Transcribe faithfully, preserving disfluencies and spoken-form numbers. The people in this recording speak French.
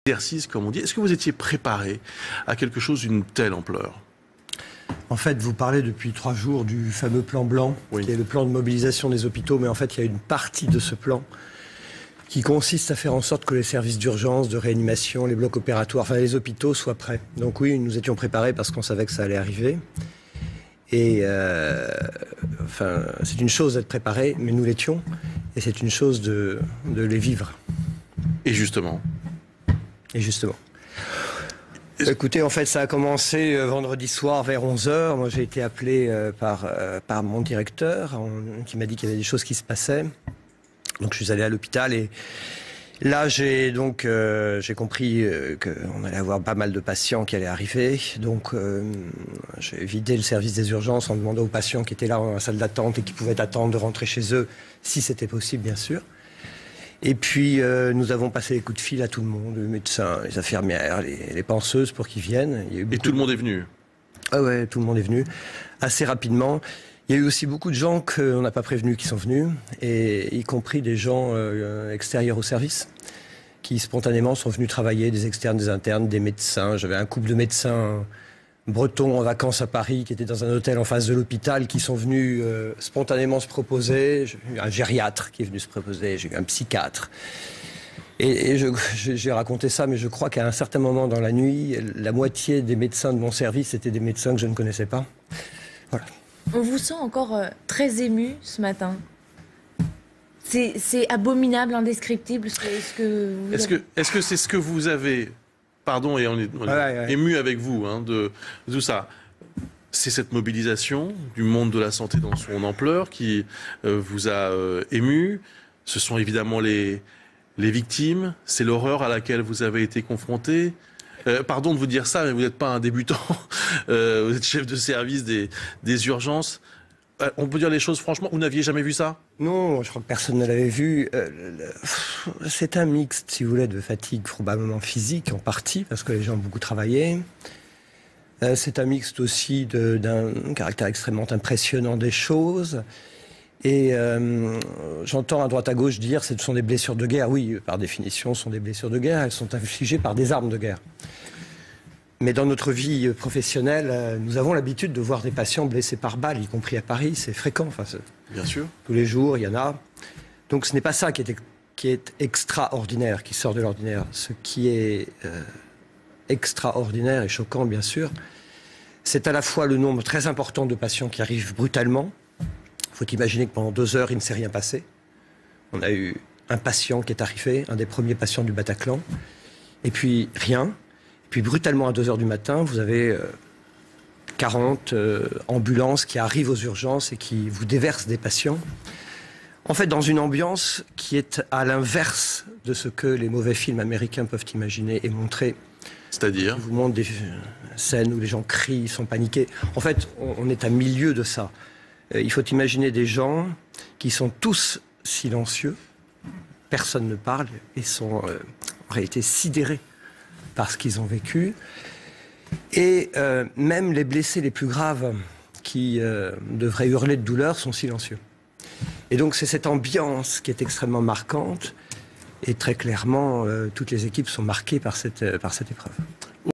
exercice, comme on dit. Est-ce que vous étiez préparé à quelque chose d'une telle ampleur? En fait, vous parlez depuis trois jours du fameux plan blanc, oui. qui est le plan de mobilisation des hôpitaux, mais en fait, il y a une partie de ce plan qui consiste à faire en sorte que les services d'urgence, de réanimation, les blocs opératoires, enfin les hôpitaux soient prêts. Donc oui, nous étions préparés parce qu'on savait que ça allait arriver. Et euh, enfin, c'est une chose d'être préparé, mais nous l'étions, et c'est une chose de, de les vivre. Et justement Et justement. Écoutez, en fait, ça a commencé euh, vendredi soir vers onze heures. Moi, j'ai été appelé euh, par, euh, par mon directeur en, qui m'a dit qu'il y avait des choses qui se passaient. Donc, je suis allé à l'hôpital et là, j'ai donc euh, j'ai compris euh, qu'on allait avoir pas mal de patients qui allaient arriver. Donc, euh, j'ai vidé le service des urgences en demandant aux patients qui étaient là dans la salle d'attente et qui pouvaient attendre de rentrer chez eux, si c'était possible, bien sûr. Et puis, euh, nous avons passé les coups de fil à tout le monde, les médecins, les infirmières, les, les penseuses pour qu'ils viennent. Il y a eu Et tout le monde est venu? Ah ouais, tout le monde est venu, assez rapidement. Il y a eu aussi beaucoup de gens qu'on n'a pas prévenus qui sont venus, et y compris des gens euh, extérieurs au service, qui spontanément sont venus travailler, des externes, des internes, des médecins. J'avais un couple de médecins bretons en vacances à Paris, qui étaient dans un hôtel en face de l'hôpital, qui sont venus euh, spontanément se proposer. J'ai eu un gériatre qui est venu se proposer, j'ai eu un psychiatre. Et, et je, je, j'ai raconté ça, mais je crois qu'à un certain moment dans la nuit, la moitié des médecins de mon service étaient des médecins que je ne connaissais pas. Voilà. On vous sent encore euh, très ému ce matin. C'est, c'est abominable, indescriptible ce que, ce que vous Est-ce avez... que, est-ce que c'est ce que vous avez... Pardon, et on est, on est ouais, ouais. ému avec vous hein, de, de tout ça. C'est cette mobilisation du monde de la santé dans son ampleur qui euh, vous a euh, ému. Ce sont évidemment les, les victimes. C'est l'horreur à laquelle vous avez été confrontés. Euh, pardon de vous dire ça, mais vous n'êtes pas un débutant. euh, vous êtes chef de service des, des urgences. Euh, on peut dire les choses franchement, vous n'aviez jamais vu ça? Non, je crois que personne ne l'avait vu. Euh, c'est un mixte, si vous voulez, de fatigue probablement physique en partie, parce que les gens ont beaucoup travaillé. Euh, c'est un mixte aussi de, d'un caractère extrêmement impressionnant des choses. Et euh, j'entends à droite à gauche dire que ce sont des blessures de guerre. Oui, par définition, ce sont des blessures de guerre. Elles sont infligées par des armes de guerre. Mais dans notre vie professionnelle, nous avons l'habitude de voir des patients blessés par balle, y compris à Paris. C'est fréquent. Enfin, c'est... Bien sûr. Tous les jours, il y en a. Donc ce n'est pas ça qui est, qui est extraordinaire, qui sort de l'ordinaire. Ce qui est euh, extraordinaire et choquant, bien sûr, c'est à la fois le nombre très important de patients qui arrivent brutalement. Il faut imaginer que pendant deux heures, il ne s'est rien passé. On a eu un patient qui est arrivé, un des premiers patients du Bataclan, et puis rien. Puis brutalement à deux heures du matin, vous avez euh, quarante euh, ambulances qui arrivent aux urgences et qui vous déversent des patients. En fait, dans une ambiance qui est à l'inverse de ce que les mauvais films américains peuvent imaginer et montrer. C'est-à-dire? Ils vous montrent des scènes où les gens crient, sont paniqués. En fait, on, on est à milieu de ça. Euh, il faut imaginer des gens qui sont tous silencieux, personne ne parle, et sont euh, en réalité sidérés par ce qu'ils ont vécu. Et euh, même les blessés les plus graves qui euh, devraient hurler de douleur sont silencieux. Et donc c'est cette ambiance qui est extrêmement marquante. Et très clairement, euh, toutes les équipes sont marquées par cette, euh, par cette épreuve.